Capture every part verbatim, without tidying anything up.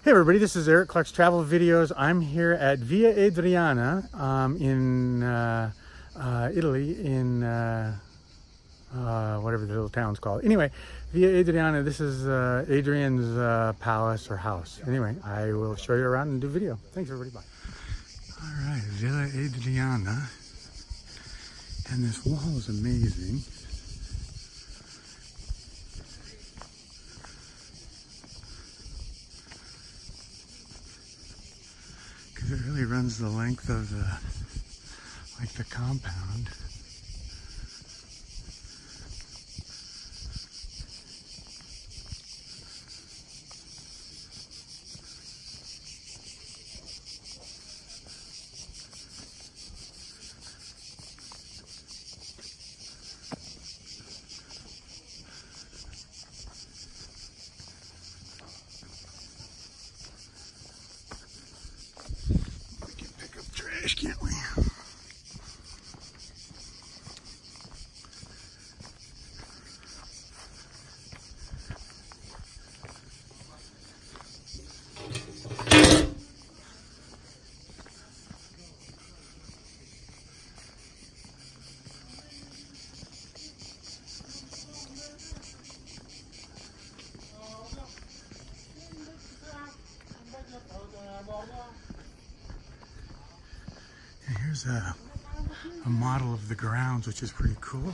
Hey everybody, this is Eric Clark's Travel Videos. I'm here at Via Adriana um, in uh, uh, Italy, in uh, uh, whatever the little town's called. Anyway, Via Adriana, this is uh, Adrian's uh, palace or house. Anyway, I will show you around and do video. Thanks everybody, bye. All right, Villa Adriana. And this wall is amazing. It really runs the length of the, like the compound. Can't we? Here's a, a model of the grounds, which is pretty cool.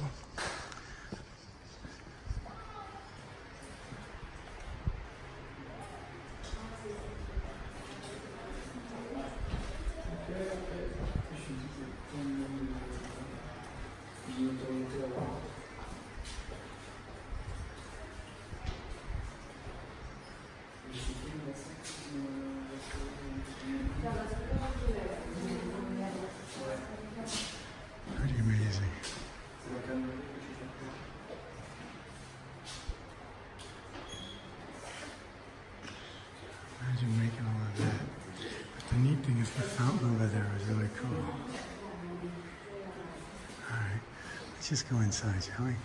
Pretty amazing. Imagine making all of that. But the neat thing is the fountain over there is really cool. Alright, let's just go inside, shall we?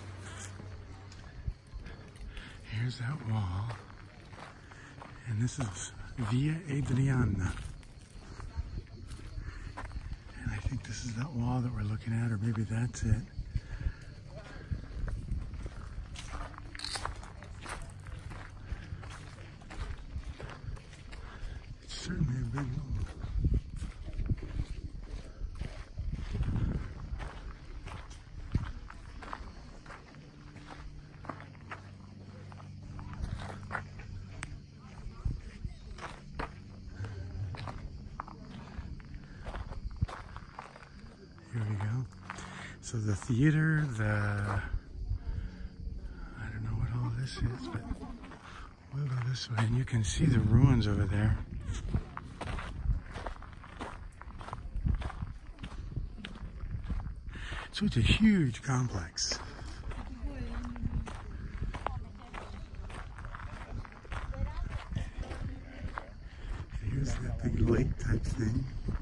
Here's that wall. And this is Via Adriana. I think this is that wall that we're looking at, or maybe that's it. It's certainly a big one. Here we go. So the theater, the, I don't know what all this is, but we'll go this way and you can see the ruins over there. So it's a huge complex. Here's that big lake type thing.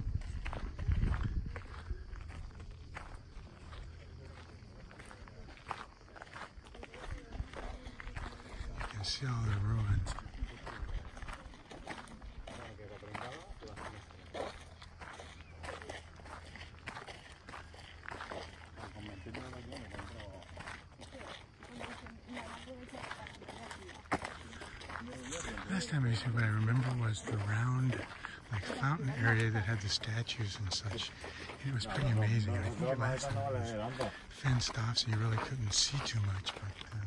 See all the ruins. Last time I see what I remember was the round, like fountain area that had the statues and such. It was pretty amazing. I think last time it was fenced off, so you really couldn't see too much. But uh,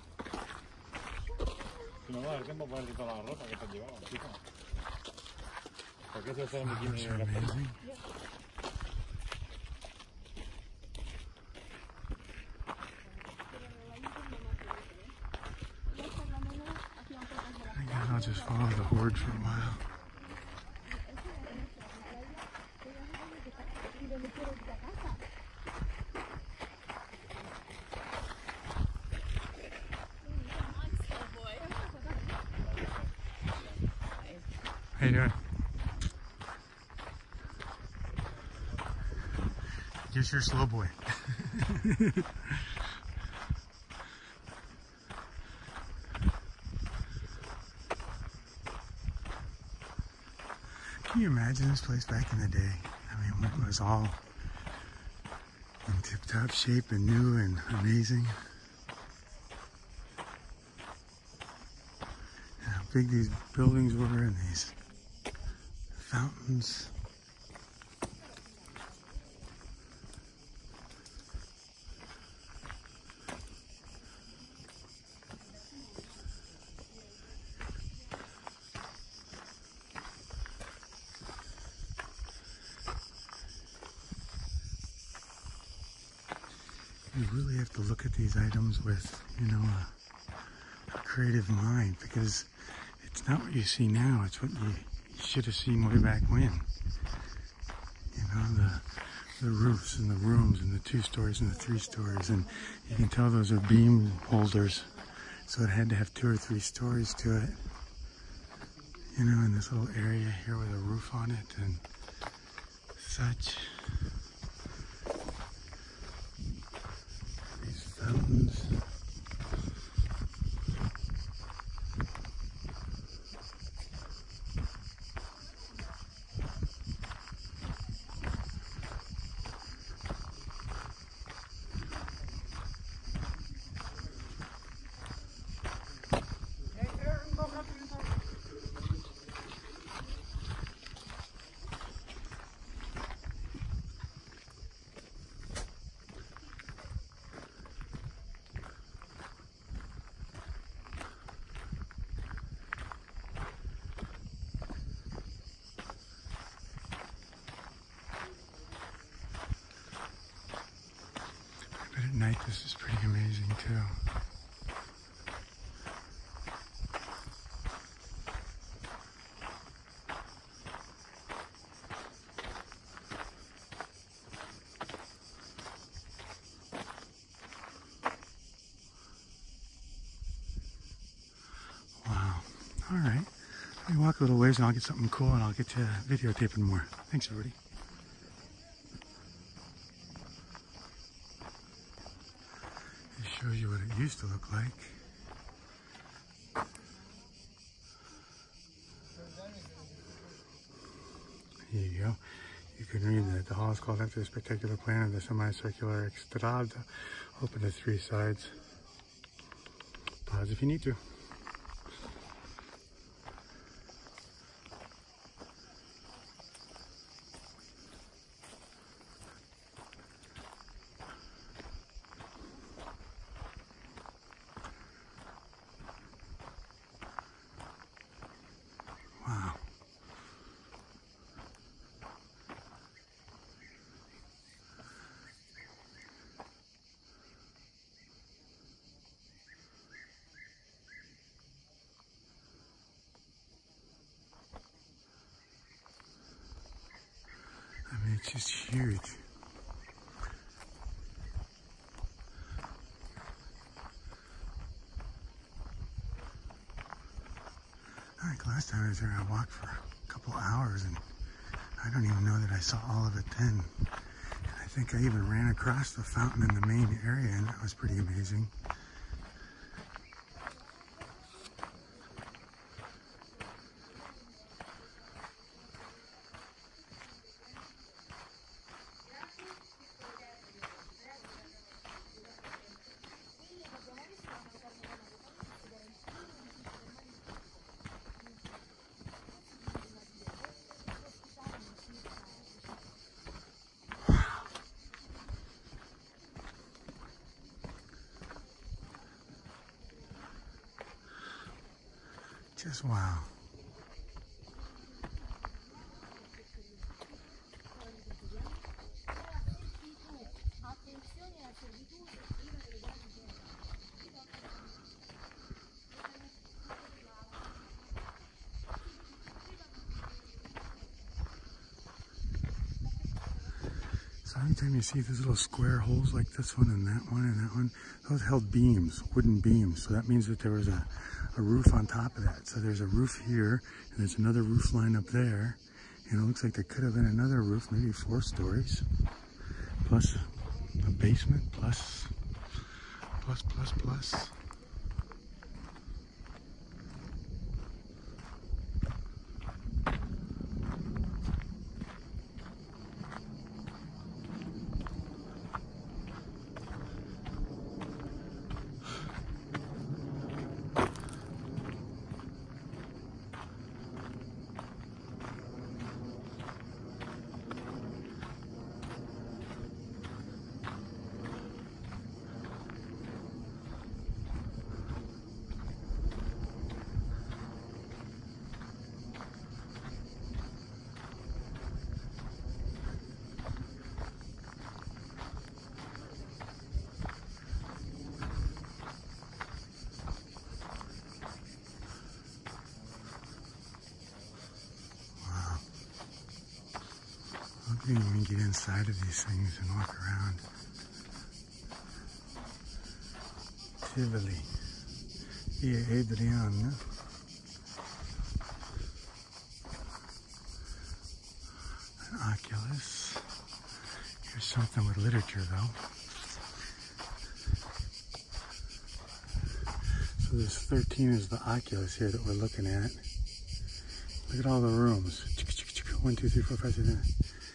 No, no, el tiempo puedes quitar la ropa que te llevaba, chico. Porque eso es el bikini de la amazing. I guess I'll just follow the horde for a while. How you doing? Guess you're a slow boy. Can you imagine this place back in the day? I mean, when it was all in tip-top shape and new and amazing. And how big these buildings were and these fountains. You really have to look at these items with, you know, a, a creative mind, because it's not what you see now, it's what you, you should have seen way back when. You know, the, the roofs and the rooms and the two stories and the three stories, and you can tell those are beam holders, so it had to have two or three stories to it. You know, in this little area here with a roof on it and such. Fountains. But at night, this is pretty amazing too. Wow. All right. Let me walk a little ways and I'll get something cool and I'll get to videotaping more. Thanks, everybody. Shows you what it used to look like. Here you go. You can read that the hall is called after the spectacular plan of the semicircular extrada, open to three sides. Pause if you need to. Wow. I mean, it's just huge. Like last time I was there, I walked for a couple hours and I don't even know that I saw all of it then. And I think I even ran across the fountain in the main area and that was pretty amazing. Just wow. So anytime you see these little square holes like this one and that one and that one, those held beams, wooden beams. So that means that there was a, a roof on top of that. So there's a roof here, and there's another roof line up there. And it looks like there could have been another roof, maybe four stories, plus a basement, plus, plus, plus, plus. You can even get inside of these things and walk around. Tivoli, via Adriana. An oculus. Here's something with literature though. So this thirteen is the oculus here that we're looking at. Look at all the rooms. One, two, three, four, five, six, seven.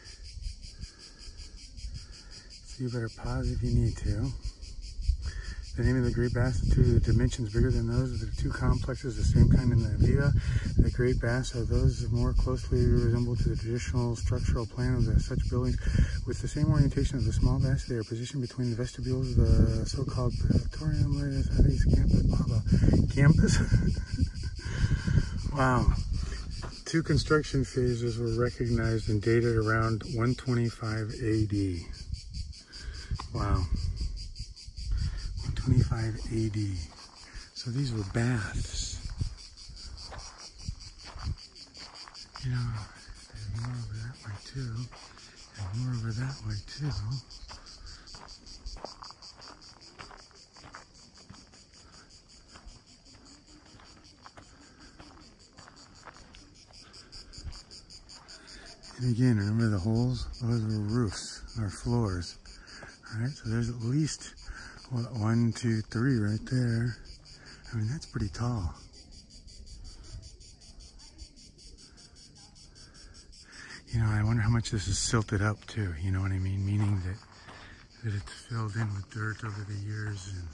So you better pause if you need to. The name of the Great Baths, the two dimensions bigger than those of the two complexes, the same kind in the Via. The Great Baths are those that more closely resemble to the traditional structural plan of the, such buildings. With the same orientation as the small baths, they are positioned between the vestibules of the so-called Praetorium, I think campus, blah, blah. Campus? Wow. Two construction phases were recognized and dated around one twenty-five A D. Wow. one twenty-five A D. So these were baths. You know, there's more over that way too. And more over that way too. And again, remember the holes? Those were roofs, or floors. Alright, so there's at least what, one, two, three right there. I mean, that's pretty tall. You know, I wonder how much this is silted up too, you know what I mean? Meaning that, that it's filled in with dirt over the years and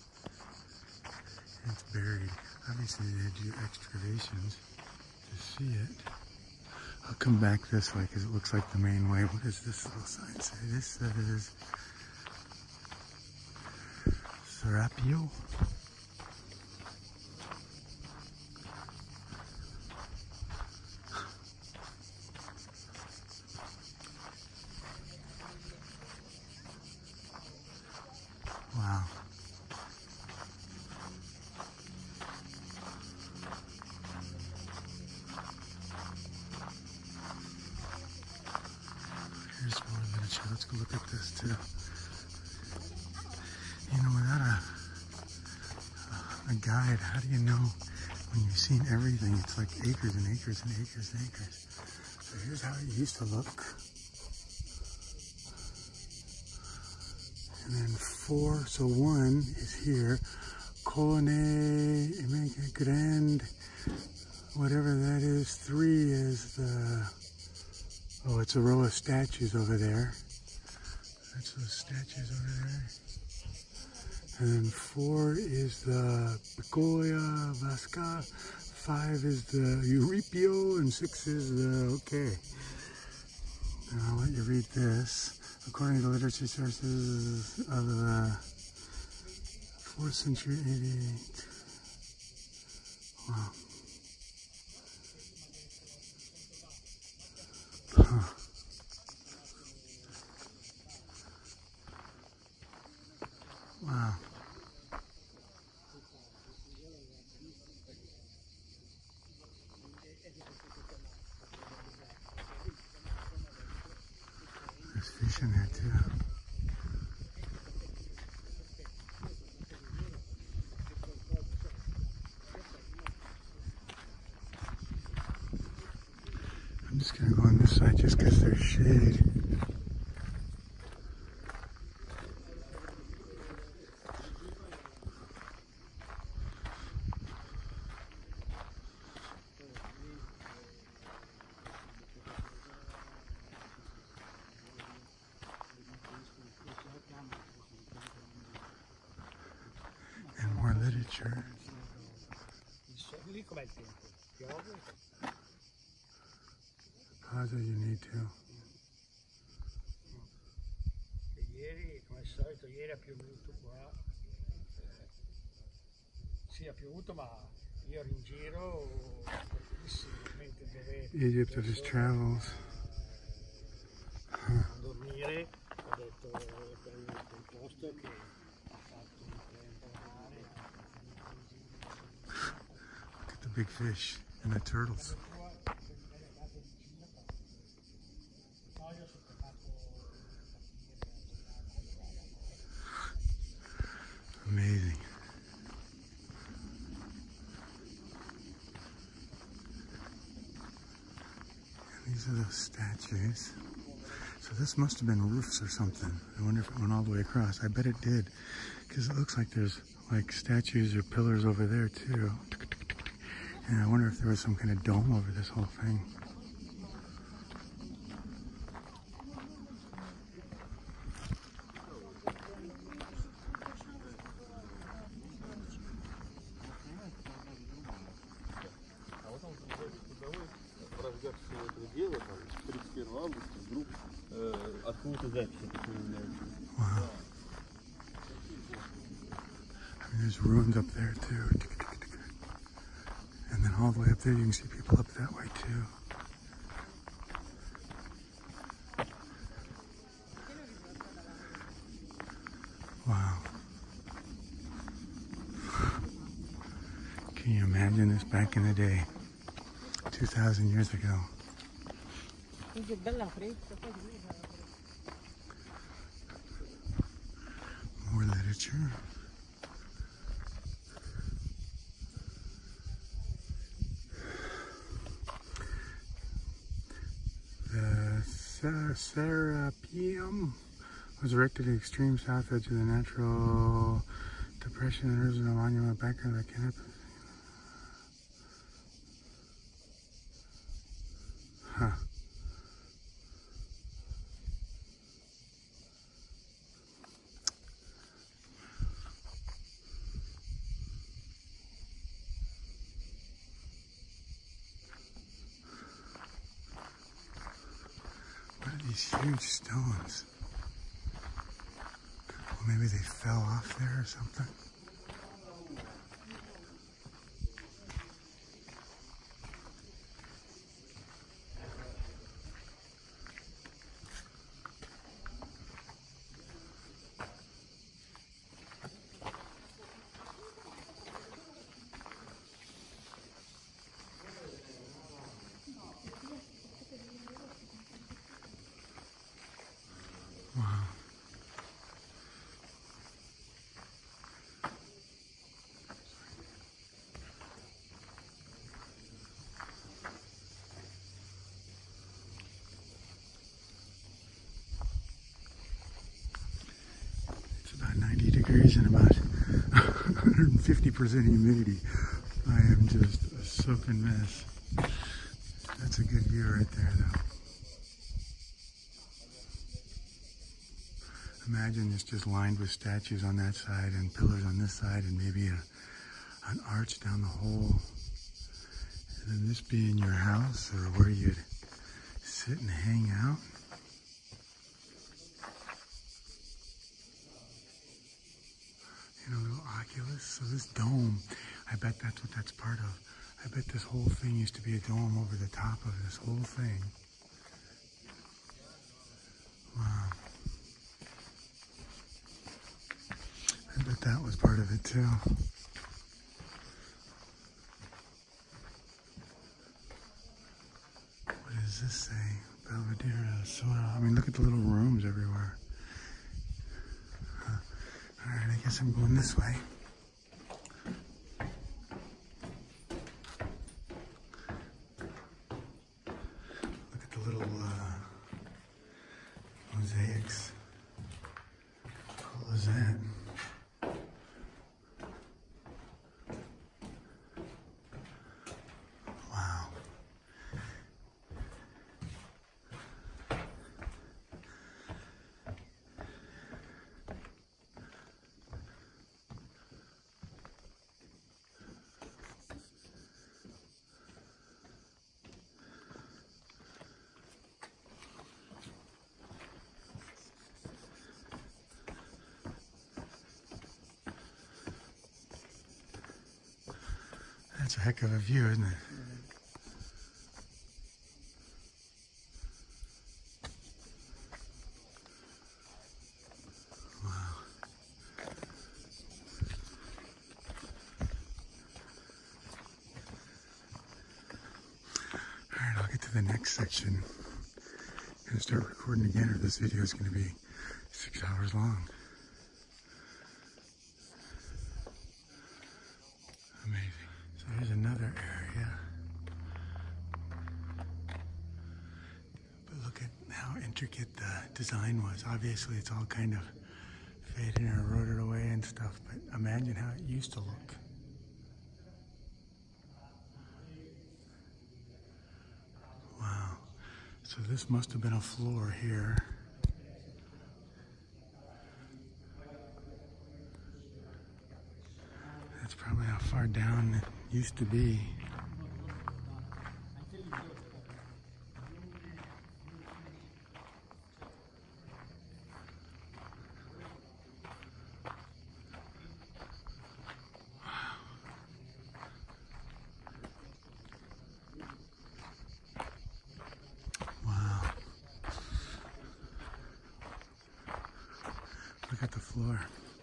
it's buried. Obviously they had to do excavations to see it. I'll come back this way because it looks like the main way. What does this little sign say? This says Serapio. Wow. Here's more literature. Let's go look at this too. You know, without a, a guide, how do you know when you've seen everything? It's like acres and acres and acres and acres. So here's how it used to look. And then four, so one is here. Colonne, Grand, whatever that is. Three is the, oh, it's a row of statues over there. That's those statues over there. And then four is the Picoia Vasca. Five is the Euripio, and six is the, okay. And I'll let you read this. According to literature sources of the fourth century eighty-eight. Wow. Huh. Wow. There's fish in there too. I'm just gonna go on this side just because there's shade. And more literature. Pause as you need to. Ieri, come al solito, ieri ha piovuto qua. Sì, ha piovuto, ma io ero in giro mentre dove Egypt of his travels. a dormire, ho detto per il posto che ha fatto un tempo a mare. Look at the big fish and the turtles. No, io so These are those statues. So this must have been roofs or something. I wonder if it went all the way across. I bet it did, because it looks like there's like statues or pillars over there too. And I wonder if there was some kind of dome over this whole thing. Wow. I mean, there's ruins up there too. And then all the way up there, you can see people up that way too. Wow. Can you imagine this back in the day? two thousand years ago. More literature. The Serapeum was erected at the extreme south edge of the natural depression and original monument background that cannot. Huh. What are these huge stones? Well, maybe they fell off there or something. Wow. It's about ninety degrees and about one hundred fifty percent humidity. I am just a soaking mess. That's a good view right there though. Imagine it's just lined with statues on that side and pillars on this side and maybe a, an arch down the hole. And then this being your house or where you'd sit and hang out. You know, little oculus. So this dome, I bet that's what that's part of. I bet this whole thing used to be a dome over the top of this whole thing. Wow. I bet that was part of it too. What does this say? Belvedere, Sora. I mean, look at the little rooms everywhere. Huh. Alright, I guess I'm going this way. Look at the little uh, mosaics. How cool is that? That's a heck of a view, isn't it? Wow. All right, I'll get to the next section. I'm gonna start recording again, or this video is gonna be six hours long. Amazing. So here's another area. how intricate the design was. Obviously, it's all kind of faded and eroded away and stuff, but imagine how it used to look. Wow. So this must have been a floor here. That's probably how far down it used to be. Look at the floor.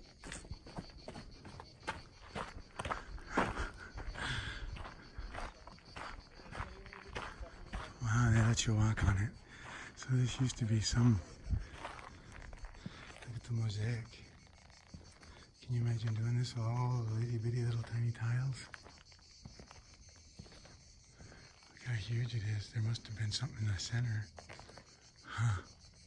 Wow, they let you walk on it. So this used to be some, look at the mosaic. Can you imagine doing this with all the itty bitty little tiny tiles? Look how huge it is. There must have been something in the center. Huh.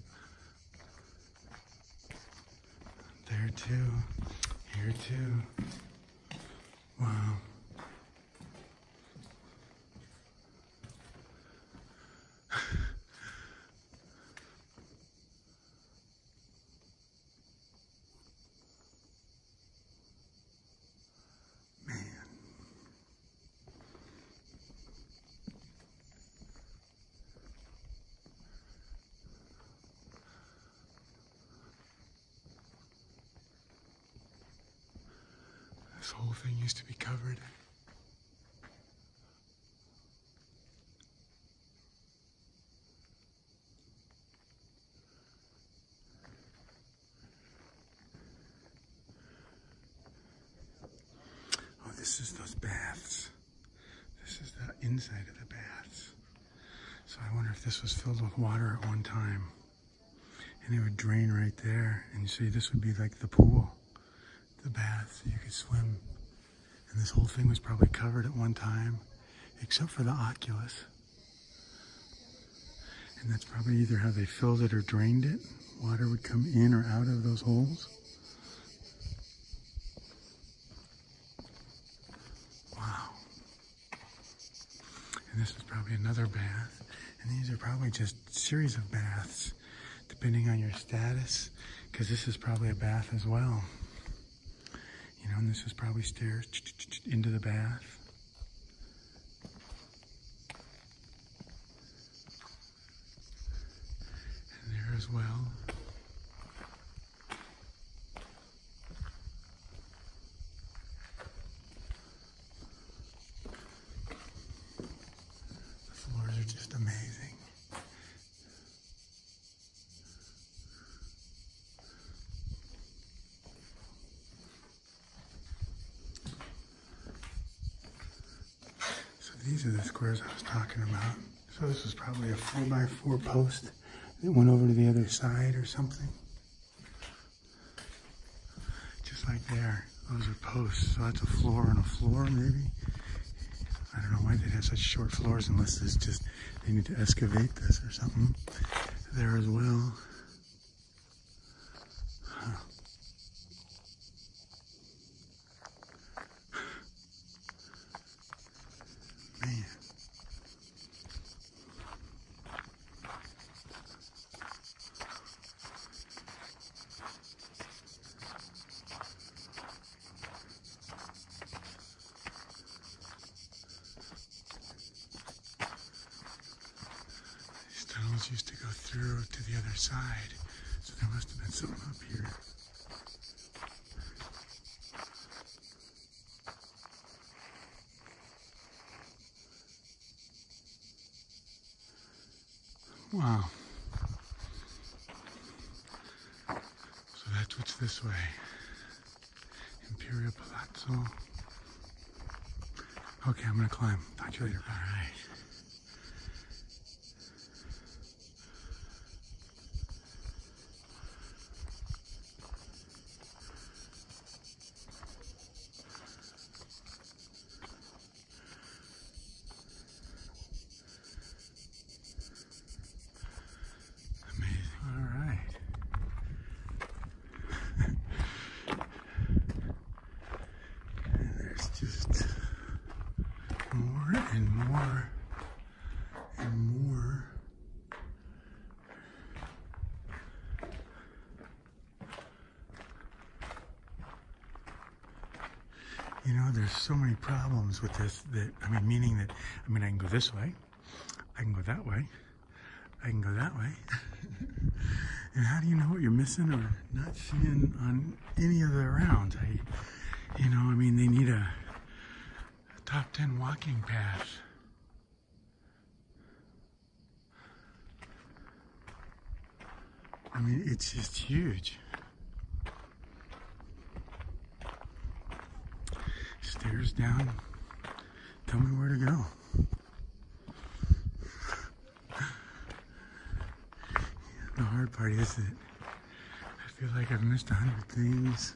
There too. Here too. Wow. Man. This whole thing used to be covered. Oh, this is those baths. This is the inside of the baths. So I wonder if this was filled with water at one time. And it would drain right there. And you see, this would be like the pool. The bath, so you could swim. And this whole thing was probably covered at one time, except for the oculus. And that's probably either how they filled it or drained it. Water would come in or out of those holes. Wow. And this is probably another bath. And these are probably just a series of baths, depending on your status, because this is probably a bath as well. You know, and this is probably stairs into the bath. And there as well. The floors are just amazing. These are the squares I was talking about. So this was probably a four by four post that went over to the other side or something. Just like there, those are posts. So that's a floor and a floor maybe. I don't know why they'd have such short floors unless it's just, they need to excavate this or something. There as well. Huh. Man. These tunnels used to go through to the other side, so there must have been something up here. Wow. So that's what's this way. Imperial Palazzo. Okay, I'm gonna climb. Talk to you later. All right. there's so many problems with this that, I mean, meaning that, I mean, I can go this way, I can go that way, I can go that way. And how do you know what you're missing or not seeing on any of the rounds? I, you know, I mean, they need a, a top ten walking path. I mean, it's just huge. Stairs down. Tell me where to go. The hard part is that I feel like I've missed a hundred things.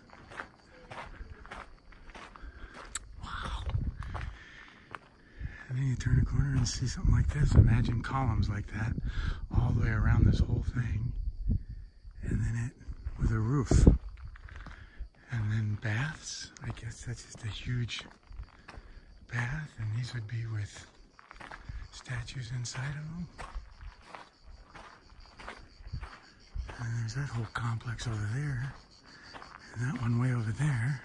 Wow. And then you turn a corner and see something like this. Imagine columns like that all the way around this whole thing. And then it with a roof. And then baths. I guess that's just a huge bath. And these would be with statues inside of them. And there's that whole complex over there. And that one way over there.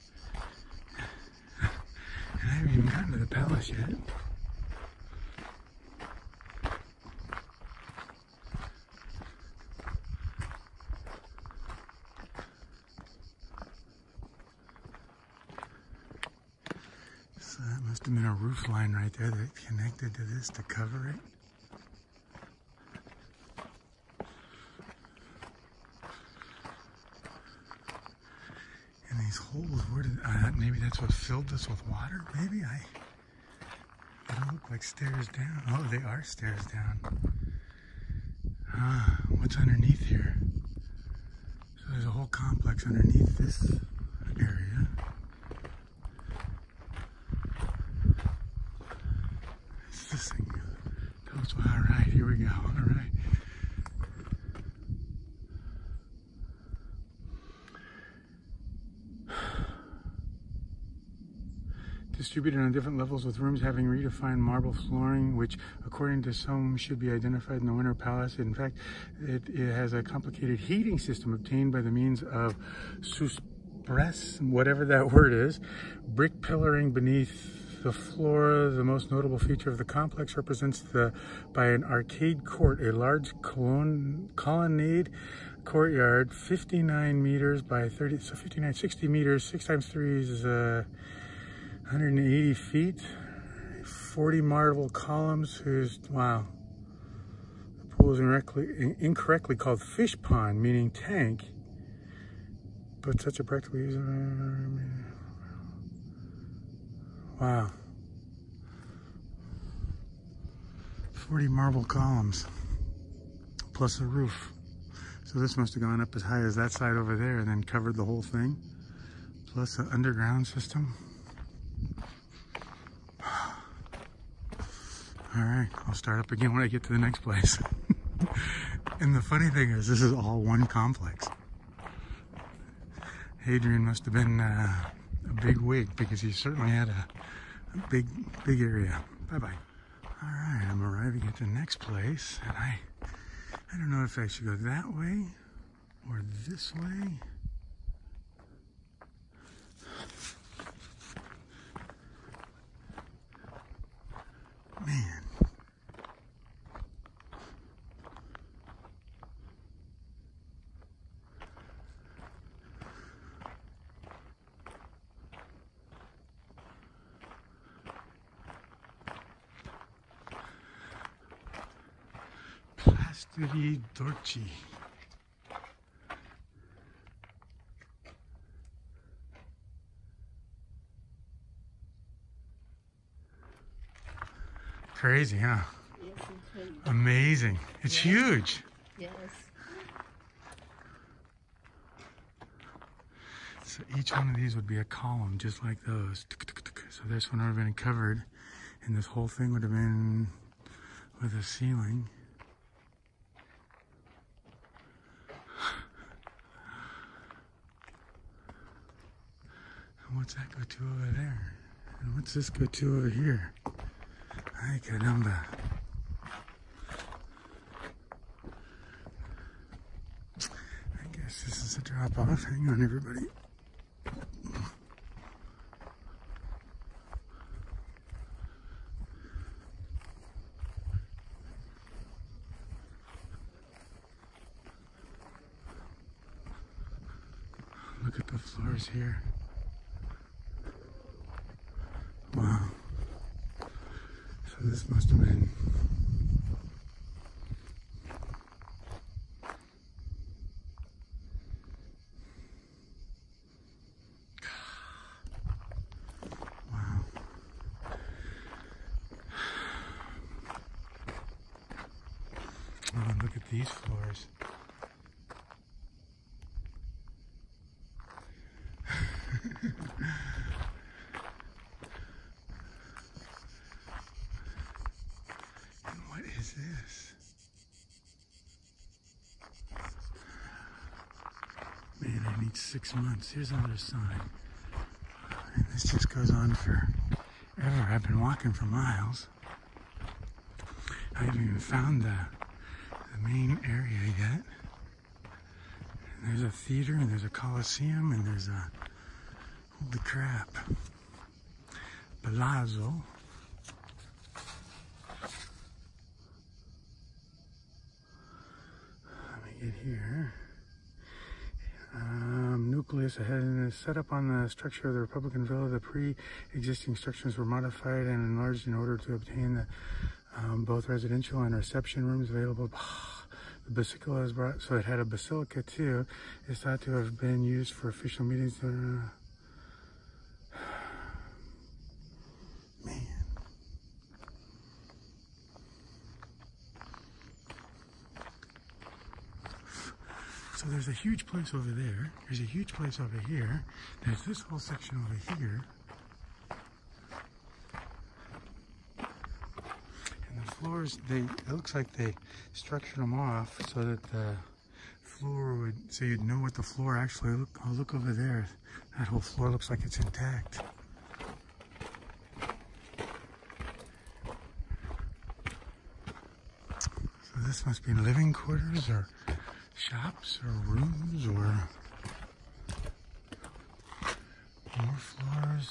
And I haven't even gotten to the palace yet. So that must have been a roof line right there that connected to this to cover it. And these holes, where did, uh, maybe that's what filled this with water? Maybe I, they don't look like stairs down. Oh, they are stairs down. Ah, what's underneath here? So there's a whole complex underneath this area. It's this thing. Tell us, all right, here we go, all right. Distributed on different levels with rooms having redefined marble flooring, which according to some should be identified in the Winter Palace. In fact, it, it has a complicated heating system obtained by the means of suspress, whatever that word is, brick pillaring beneath the floor. The most notable feature of the complex represents the by an arcade court, a large colon, colonnade courtyard, fifty-nine meters by thirty, so fifty-nine, sixty meters, six times three is uh, one hundred eighty feet, forty marble columns, whose, wow. The pool is incorrectly, incorrectly called fish pond, meaning tank, but such a practical use of, wow. forty marble columns, plus a roof. So this must have gone up as high as that side over there and then covered the whole thing, plus an underground system. All right, I'll start up again when I get to the next place. And the funny thing is, this is all one complex. Hadrian must have been uh, a big wig because he certainly had a, a big, big area. Bye-bye. All right, I'm arriving at the next place, and I, I don't know if I should go that way or this way. Man. Plastri Dorci. Crazy, huh? Yes, incredible. Amazing. It's Yes. huge. Yes. So each one of these would be a column just like those. So this one would have been covered, and this whole thing would have been with a ceiling. And what's that go to over there? And what's this go to over here? Ay, caramba. I guess this is a drop off. Hang on, everybody. the floors here. Wow. So this must have been wow. Oh, look at these floors. And what is this? Man, I need six months. Here's another sign. And this just goes on forever. I've been walking for miles. I haven't even found the, the main area yet. And there's a theater, and there's a coliseum, and there's a, holy crap, palazzo. Let me get here. Um, nucleus had set up on the structure of the Republican Villa. The pre-existing structures were modified and enlarged in order to obtain the, um, both residential and reception rooms available. The basilica is brought, so it had a basilica too. It's thought to have been used for official meetings. Uh, man. So there's a huge place over there. There's a huge place over here. There's this whole section over here. And the floors, they, it looks like they structured them off so that the floor would, so you'd know what the floor actually look. Oh, look over there. That whole floor looks like it's intact. So this must be living quarters or shops or rooms or more floors.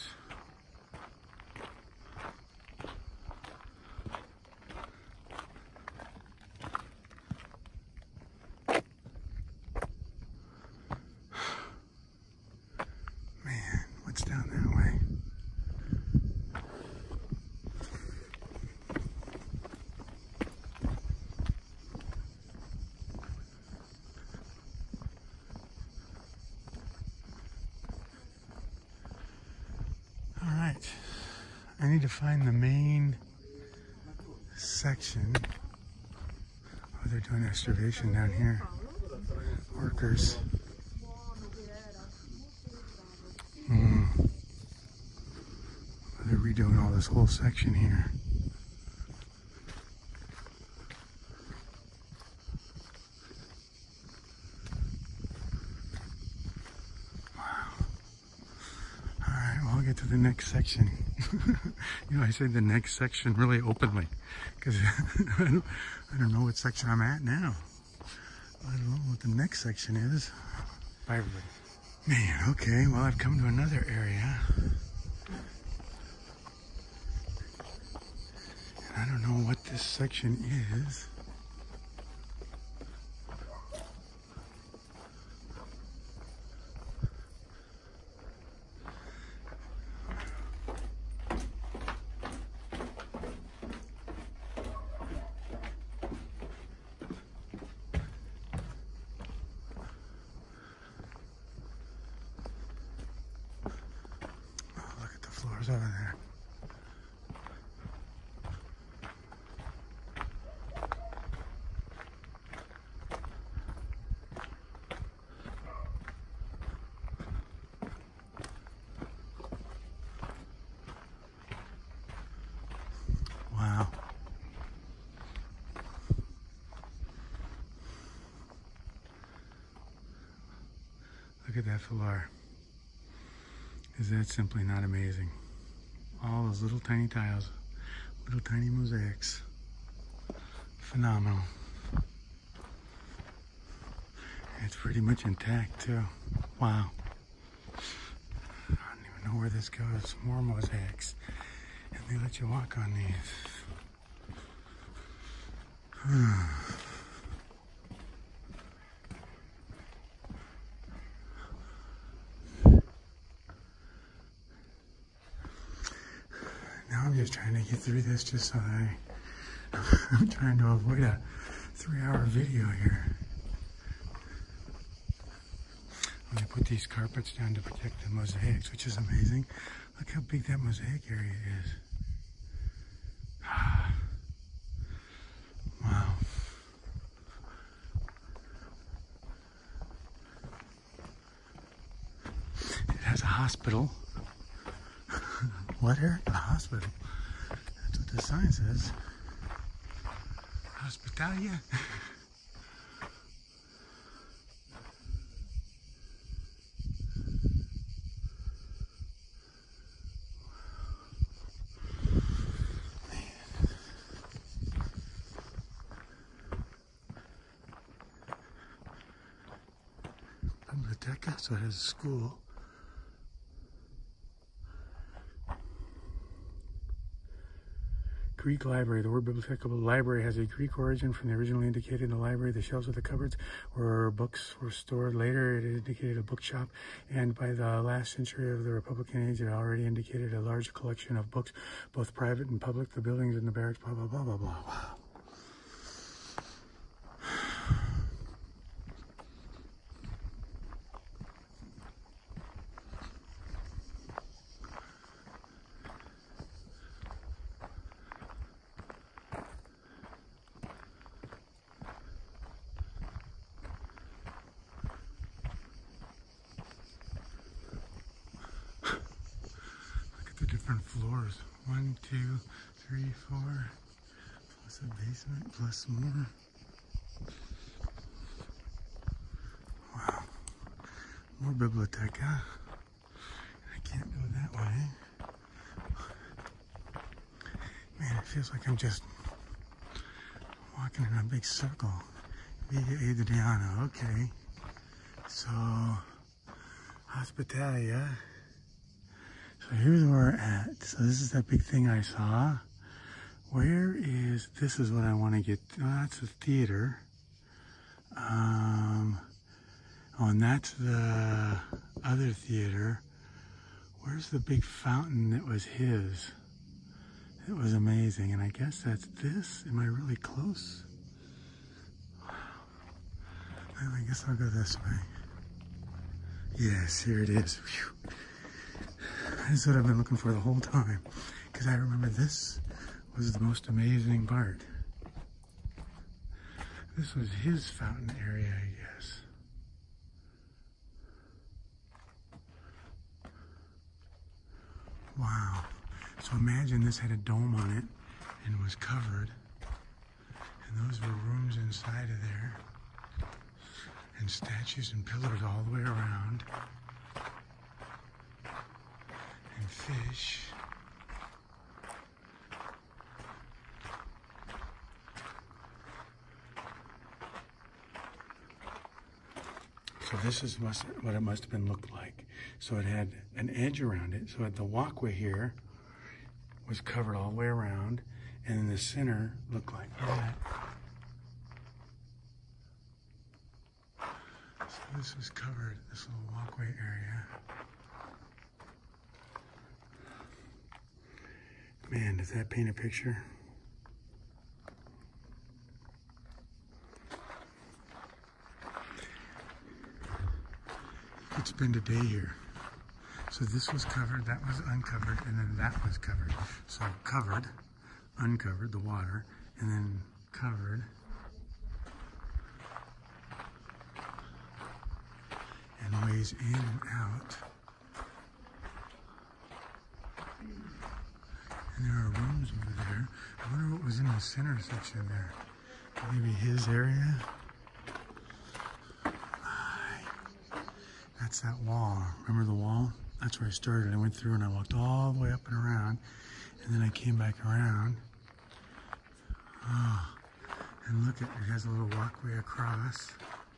Man, what's down that way? I need to find the main section. Oh, they're doing excavation down here. Workers. Hmm. They're redoing all this whole section here. Get to the next section. You know, I say the next section really openly because I, don't, I don't know what section I'm at now. I don't know what the next section is. Bye, everybody. Man, okay, well, I've come to another area. And I don't know what this section is. Floors over there. Wow. Look at that floor. Is that simply not amazing? All those little tiny tiles, little tiny mosaics. Phenomenal. It's pretty much intact too. Wow. I don't even know where this goes. More mosaics. And they let you walk on these. is trying to get through this just so I, I'm trying to avoid a three hour video here. They put these carpets down to protect the mosaics, which is amazing. Look how big that mosaic area is. Wow. It has a hospital. What, Eric? A hospital. That's what the sign says. Hospitalia. Biblioteca, so it has a school. Greek library. The word bibliotheca, library, has a Greek origin from the originally indicated in the library. The shelves of the cupboards where books were stored. Later, it indicated a bookshop, and by the last century of the Republican age, it already indicated a large collection of books, both private and public. The buildings and the barracks, blah, blah, blah, blah, blah. Wow. Different floors. One, two, three, four. Plus a basement, plus more. Wow. More biblioteca. I can't go that way. Man, it feels like I'm just walking in a big circle. Via Adriana, okay. So, Hospitalia. So here's where we're at. So this is that big thing I saw. Where is, this is what I want to get, oh, that's the theater. Um, oh, and that's the other theater. Where's the big fountain that was his? It was amazing, and I guess that's this. Am I really close? Well, I guess I'll go this way. Yes, here it is. Whew. This is what I've been looking for the whole time, because I remember this was the most amazing part. This was his fountain area, I guess. Wow. So imagine this had a dome on it and was covered, and those were rooms inside of there, and statues and pillars all the way around. And fish. So this is must, what it must have been looked like. So it had an edge around it. So the walkway here was covered all the way around, and in the center looked like that. So this was covered, this little walkway area. Man, does that paint a picture? You could spend a day here. So this was covered, that was uncovered, and then that was covered. So covered, uncovered, the water, and then covered. And ways in and out. And there are rooms over there. I wonder what was in the center section there. Maybe his area? That's that wall. Remember the wall? That's where I started. I went through and I walked all the way up and around. And then I came back around. Oh, and look at it. Has a little walkway across.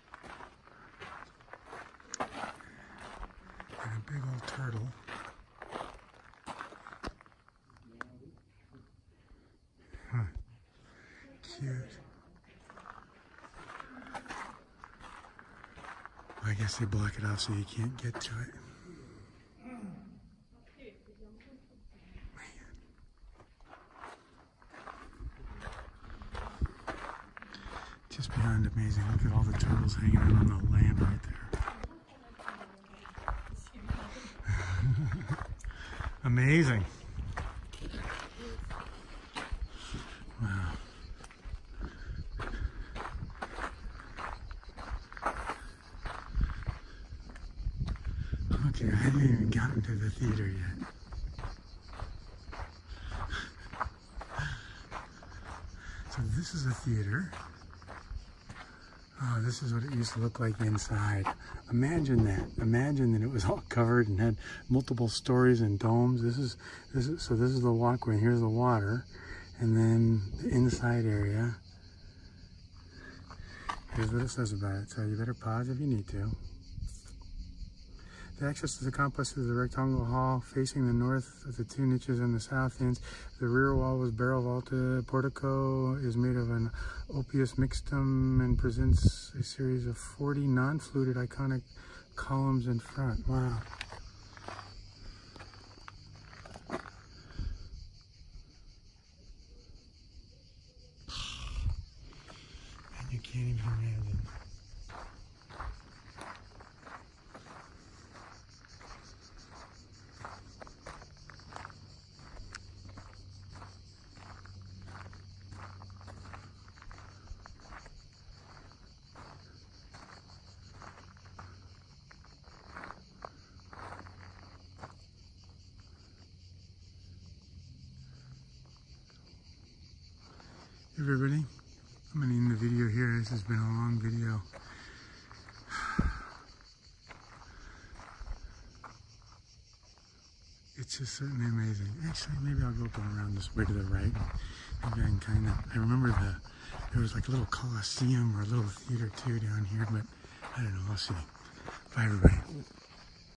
And a big old turtle. Huh. Cute. Well, I guess they block it off so you can't get to it. Man. just beyond amazing. Look at all the turtles hanging out on the land right there. Amazing. Wow. Okay, I haven't even gotten to the theater yet. So this is a theater. Oh, this is what it used to look like inside. Imagine that. Imagine that it was all covered and had multiple stories and domes. This is this is so this is the walkway, and here's the water, and then the inside area. Here's what it says about it. So you better pause if you need to. The access to the complex is the rectangular hall facing the north of the two niches on the south ends. The rear wall was barrel vaulted. Portico is made of an opus mixtum and presents a series of forty non-fluted iconic columns in front. Wow. And you can't even imagine. Everybody, I'm going to end the video here. This has been a long video. It's just certainly amazing. Actually, maybe I'll go up and around this way to the right. Maybe I can kind of, I remember the, there was like a little coliseum or a little theater too down here, but I don't know, I'll see. Bye everybody.